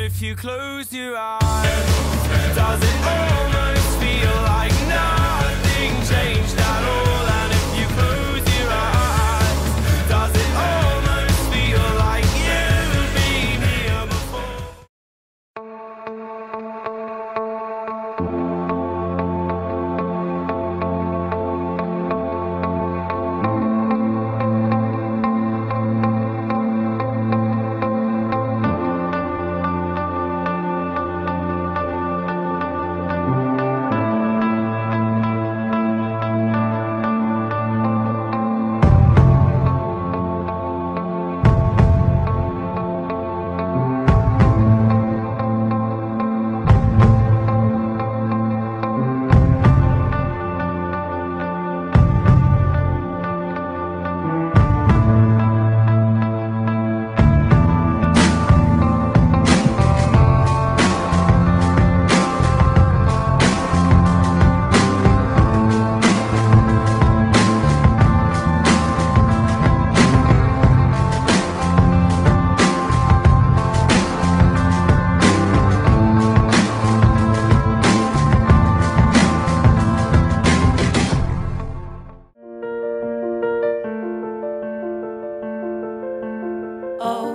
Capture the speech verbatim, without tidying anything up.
if you close your eyes, does it almost feel like nothing changed at all? And if you close your eyes, does it almost feel like you've been here before? Oh.